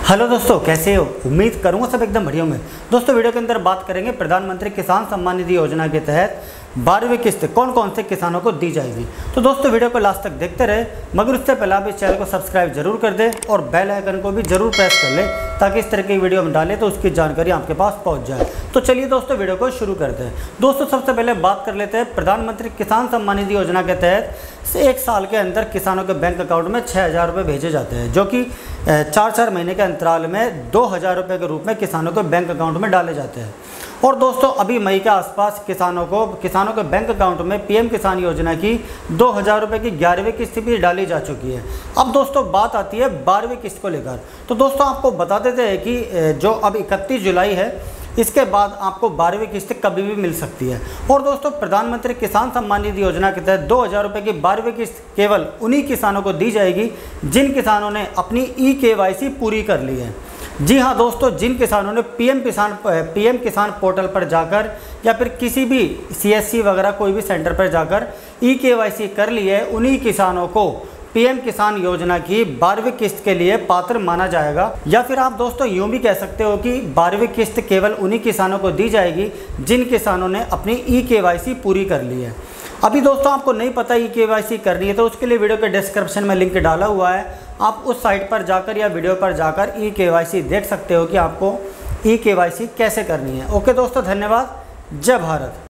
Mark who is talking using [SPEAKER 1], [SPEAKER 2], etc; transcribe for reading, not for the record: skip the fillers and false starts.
[SPEAKER 1] Hello दोस्तों, कैसे हो? उम्मीद करूंगा सब एकदम बढ़िया होंगे। दोस्तों वीडियो के अंदर बात करेंगे प्रधानमंत्री किसान सम्मान निधि योजना के तहत 12वीं किस्त कौन कौन से किसानों को दी जाएगी। तो दोस्तों वीडियो को लास्ट तक देखते रहे, मगर उससे पहले आप इस चैनल को सब्सक्राइब जरूर कर दें और बेल आइकन को भी जरूर प्रेस कर लें ताकि इस तरह की वीडियो हम डालें तो उसकी जानकारी आपके पास पहुँच जाए। तो चलिए दोस्तों वीडियो को शुरू करते हैं। दोस्तों सबसे पहले बात कर लेते हैं प्रधानमंत्री किसान सम्मान निधि योजना के तहत एक साल के अंदर किसानों के बैंक अकाउंट में 6,000 रुपये भेजे जाते हैं, जो कि 4 महीने के अंतराल में 2,000 रुपये के रूप में किसानों के बैंक अकाउंट में डाले जाते हैं। और दोस्तों अभी मई के आसपास किसानों के बैंक अकाउंट में पीएम किसान योजना की 2,000 रुपये की 11वीं किस्त भी डाली जा चुकी है। अब दोस्तों बात आती है 12वीं किस्त को लेकर। तो दोस्तों आपको बता देते हैं कि जो अब 31 जुलाई है, इसके बाद आपको 12वीं किस्त कभी भी मिल सकती है। और दोस्तों प्रधानमंत्री किसान सम्मान निधि योजना के तहत 2,000 रुपये की 12वीं किस्त केवल उन्हीं किसानों को दी जाएगी जिन किसानों ने अपनी eKYC पूरी कर ली है। जी हाँ दोस्तों, जिन किसानों ने पीएम किसान पोर्टल पर जाकर या फिर किसी भी CSC वगैरह कोई भी सेंटर पर जाकर eKYC कर ली है, उन्हीं किसानों को पीएम किसान योजना की 12वीं किस्त के लिए पात्र माना जाएगा। या फिर आप दोस्तों यूँ भी कह सकते हो कि 12वीं किस्त केवल उन्हीं किसानों को दी जाएगी जिन किसानों ने अपनी eKYC पूरी कर ली है। अभी दोस्तों आपको नहीं पता eKYC करनी है तो उसके लिए वीडियो के डिस्क्रिप्शन में लिंक डाला हुआ है, आप उस साइट पर जाकर या वीडियो पर जाकर eKYC देख सकते हो कि आपको eKYC कैसे करनी है। ओके दोस्तों, धन्यवाद। जय भारत।